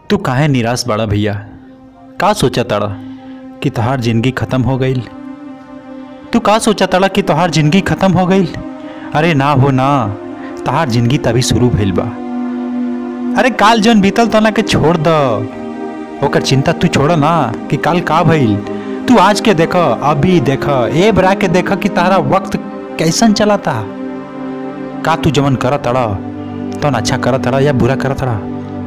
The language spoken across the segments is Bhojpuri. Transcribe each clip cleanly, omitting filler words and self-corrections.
तू काहे निराश बड़ा भैया? का सोचा तड़ा कि तोहार जिंदगी खत्म हो गई? तू का सोचा तड़ा कि तोहार जिंदगी खत्म हो गई? अरे ना हो ना, तोहार जिंदगी तभी शुरू भइल बा। अरे काल जन बीतल तो ना के छोड़ द, ओकर चिंता तू छोड़ ना कि काल का भइल। तू आज के देख, अभी देख, ए बरा के देख कि तारा वक्त कैसन चलाता। का तू जमन कर तड़ा तो अच्छा कर तड़ा या बुरा कर तड़ा?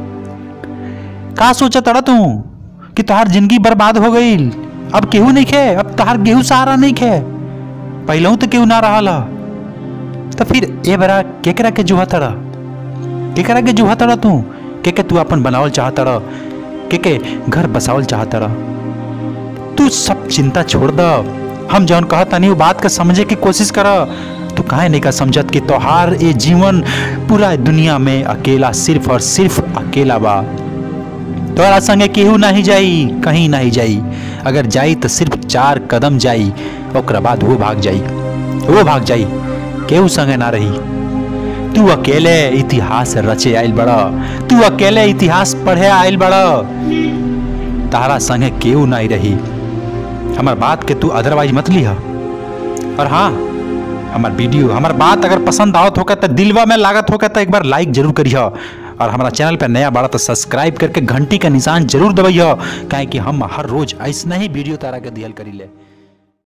का सोचा तड़ा तू कि तोहार जिंदगी बर्बाद हो गई? अब केहू नहीं खे, अब तोहार गेहूं सहारा नहीं खे, पहलू तो केहू ना रहा। तो फिर ए बरा केकरा के जुहा तड़ा? केकरा के जुहा तड़ा तू? के तू अपन बनावल चाह तड़ा, के घर बसावल चाह तड़ा? तू सब चिंता छोड़ द। हम जौन कहता नहीं वो बात का समझे की कोशिश कर। तू काहे नहीं का समझत कि तोहार ये जीवन पूरा दुनिया में अकेला, सिर्फ और सिर्फ अकेला बा। तोरा संगे केहू नहीं जाई, कहीं नहीं जाई। अगर जाई तो सिर्फ 4 कदम जाई, ओकरा बाद वो भाग जाई, वो भाग जाई, केहू संगे ना रही। तू अकेले इतिहास रचे आइल बड़ा, तू अकेले इतिहास पढ़े आइल बड़ा, तारा संगे केहू नहीं रही। हमार बात के तू अदरवाइज मत लिहा। और हाँ, हमार वीडियो, हमार बात अगर पसंद आवत होगा तो दिलवा में लागत होगा तो एक बार लाइक जरूर करिए। और हमारा चैनल पे नया बाड़ा तो सब्सक्राइब करके घंटी का निशान जरूर दबाइए, काहे कि हम हर रोज ऐसा ही वीडियो तारा के दियल करी ले।